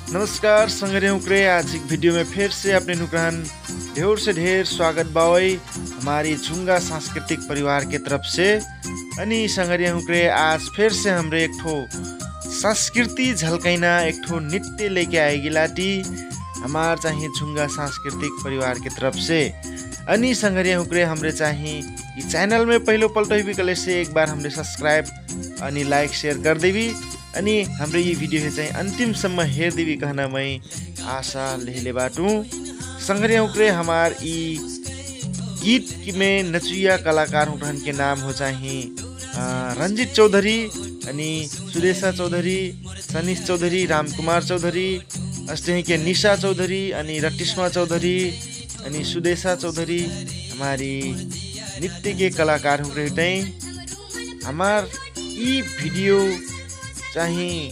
नमस्कार संगरियों के आज एक वीडियो में फिर से अपने नुकरान ढेर से ढेर स्वागत बावई हमारी झुंगा सांस्कृतिक परिवार के तरफ से। अनि संगरियों के आज फिर से हमरे एक ठो संस्कृति झलकैना एक ठो नृत्य लेके आएगी लाटी हमार चाहिए झुंगा सांस्कृतिक परिवार के तरफ से। अनि संगरियों के हमरे चाहिए ये चैनल में पहलो पल्ट भी कले से एक बार हमरे सब्सक्राइब अनि लाइक शेयर कर देवी। अनि हाम्रो ये भिडियो है चाहिँ अन्तिमसम्म हेर्देवी कहना मैं आशा लेले बाटू। संगरियों के हमार ई गीत में नचुया कलाकार रहन के नाम हो चाहिए रंजित चौधरी अनि सुदेशा चौधरी, सनीश चौधरी, रामकुमार चौधरी, अस्ते के निशा चौधरी अनि रटिस्मा चौधरी अनि सुदेशा चौधरी हमारी नृत्य के कलाकार रहते हैं। हमार ई वीडियो चाहिए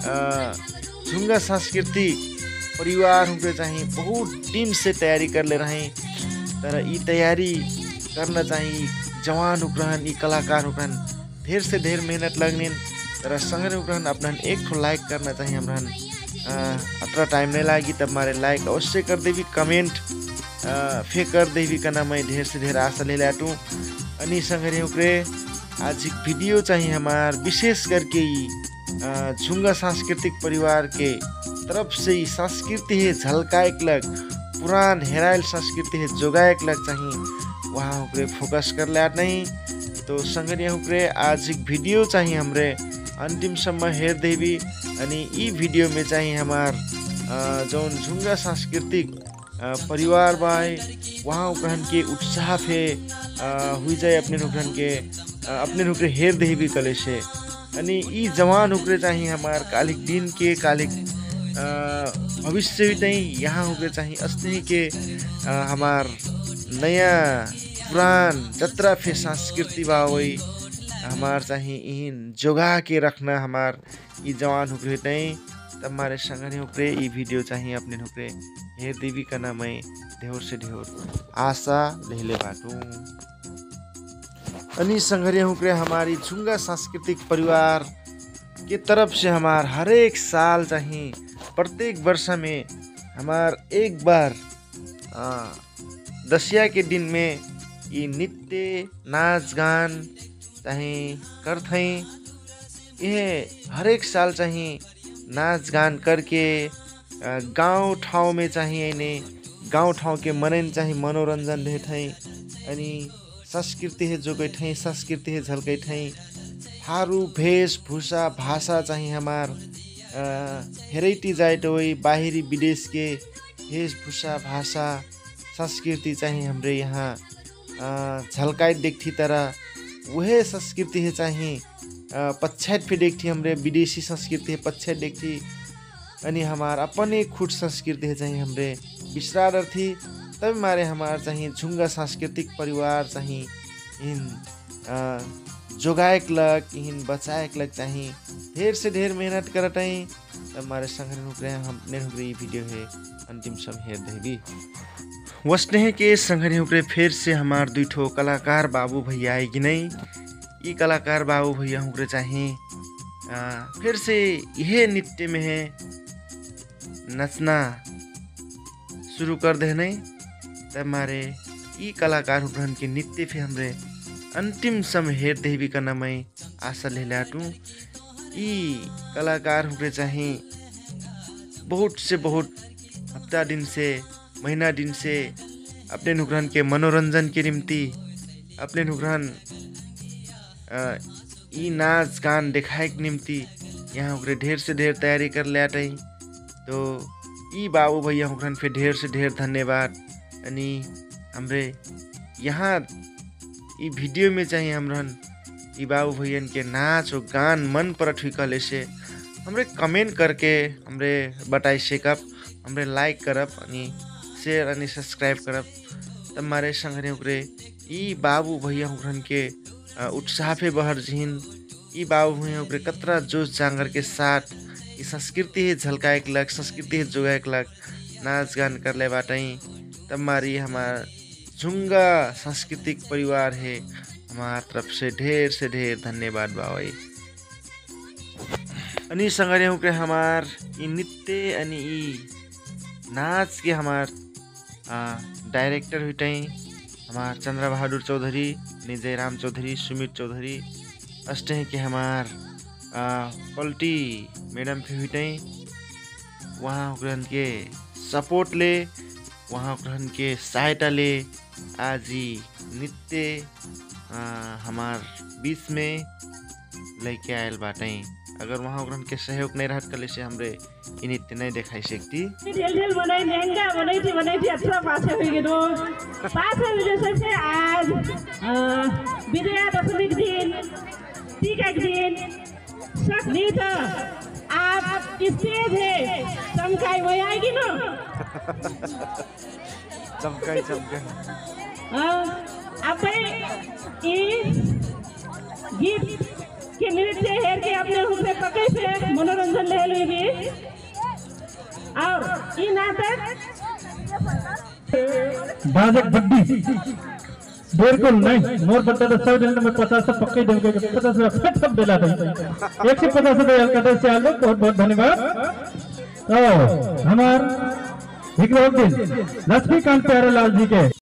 झुंगा सांस्कृतिक परिवार होकर चाहिए बहुत दिन से तैयारी कर ले रहे हैं। तर ये तैयारी करना चाहिए जवान उग्रहण ये कलाकार उग्रहण ढेर से ढेर मेहनत लगने। तर संगे उग्रहण अपना एक ठो लाइक करना चाहिए हमारा अतरा टाइम नहीं लागी तब हमारे लाइक अवश्य कर देवी, कमेंट फेक कर देवी करना मैं ढेर से ढेर आशा ले लाटू। अनि संगरियों के आज एक वीडियो चाहिए हमार विशेष करके झुंगा सांस्कृतिक परिवार के तरफ से ही संस्कृति है झलकाएक लग पुरान हेराइल संस्कृति है जोगाएक लग चाहिए वहाँ होकर फोकस कर ले नहीं। तो संगरिया होकर आज एक वीडियो चाहिए हमरे अंतिम समय हेर देवी। अनि ई वीडियो में चाहिए हमार जो झुंगा सांस्कृतिक परिवार बाय वहाँ ग्रहण के उत्साह पे हुई जाए अपने नुकसान के अपने नुकरे हेर देवी कले से। अनि ई जवान उकरे चाहिए हमार कालिक दिन के कालिक भविष्य भी यहाँ उकरे चाहिए अस्ति के हमार नया पुरान जत्रा फे संस्कृति बावई हमार चाहिए इन जोगा के रखना हमार ई जवान उकरे तब हमारे संगने उकरे ई वीडियो चाहिए अपने उकरे हेर देवी का नाम मैं ढेर से ढेर आशा लेले बाटू। अनि संगरिया हुक्रे हमारी झुंगा सांस्कृतिक परिवार के तरफ से हमार हर एक साल चाहिए प्रत्येक वर्ष में हमार एक बार दशया के दिन में ये नृत्य नाच गान चाहिए करते। यह हर एक साल चाहिए नाच गान करके गांव ठाउँ में चाहिए इन्हें गांव ठाउँ के मनन चाहिए मनोरंजन देते। अनि संस्कृति है जो गई ठाई संस्कृति है झलकै ठाई थारू वेशभूषा भाषा चाहिए हमार हेरेटी जाए तो वही बाहरी विदेश के वेशभूषा भाषा संस्कृति चाहिए हमरे यहाँ झलकाई देखती तरह वह संस्कृति है चाहिए पश्चात पे देखती हमरे विदेशी संस्कृति है पश्चात देखती। अनि हमार अपने खुद संस्कृति है चाहिए हमरे बिसरा रही तब मारे हमार चाहिए झुंगा सांस्कृतिक परिवार चाहिए इन जोगाएक लग इन बचाएक लग चाहिए ढेर से ढेर मेहनत करते हैं। तब हमारे संग हमने ये वीडियो है अंतिम समय हेर देवी वस्ने के संगने हुक्रे फिर से हमार दुई ठो कलाकार बाबू भैया आएगी नहीं। ये कलाकार बाबू भैया हुक्रे चाहिए फिर से यह नृत्य में है नचना शुरू कर दे नहीं। तब हमारे ई कलाकार हुक्रन के नृत्य फिर हमरे अंतिम समय हेर देवी का नाम मैं आशा ले लाटू। ई कलाकार हुक्रे चाहिए बहुत से बहुत हफ्ता दिन से महीना दिन से अपने नुकरान के मनोरंजन के निम्ति अपने नुकरान ई नाच गान दिखाए के निम्ति यहाँ हुक्रे ढेर से ढेर तैयारी कर ले आते। तो ई बाबू भैया हुक्रन फिर ढेर से ढेर धन्यवाद। अनि हमरे यहाँ ई वीडियो में चाहिए हमरन ई बाबू भैयन के नाच और गान मन पर ठुकले से हमरे कमेंट करके हमरे बताई सेकब हमरे लाइक करब अनि शेयर अनि सब्सक्राइब करब। तब हमारे संगने उकरे ई बाबू भैया हुक्रन के उत्साह पे बहर झिन ई बाबू भैया उकरे कतरा जोश जांगर के साथ ये संस्कृति है झलकाएक लग संस्कृति है जोगाएक लग नाच गान कर ले बाटई। तब हमारी हमार झुंगा सांस्कृतिक परिवार है हमार तरफ से ढेर धन्यवाद बाई। अनि संगरिया हुक्रे हमार ई नृत्य अनि ई नाच के हमार डायरेक्टर हुइटै हमार चंद्र बहादुर चौधरी, जयराम चौधरी, सुमित चौधरी, अस्टे के हमार पल्टी मैडम भी हुइटै। वहाँ हुक्रन के सपोर्ट ले, वहाँ हुक्रन के सहायता ले आज नृत्य हमार बीच में लेके आयल बाटै। अगर वहाँ उन के सहयोग नहीं रहत कले से हमरे इ नृत्य नहीं दिखाई सकती। ढेल बनाई लहंगा बनाई थी अच्छा पाछे हो गए दो पाछे विजय से आज विजया दशमी के दिन, टीका के दिन सब नहीं था। आप स्टेज है चमकाई वही आएगी ना। चमकाई अब गीत के नृत्य हेर के अपने हुए पके से मनोरंजन ले ली भी। और ये नाटक बाजक बड्डी बिल्कुल नहीं मोर बट्टा तो 100 दिन में 50 पक्के देंगे 50 में फिर सब दिला देंगे 150 रुपये से आलो। बहुत बहुत धन्यवाद। तो हमार लक्ष्मीकांत प्यारेलाल जी के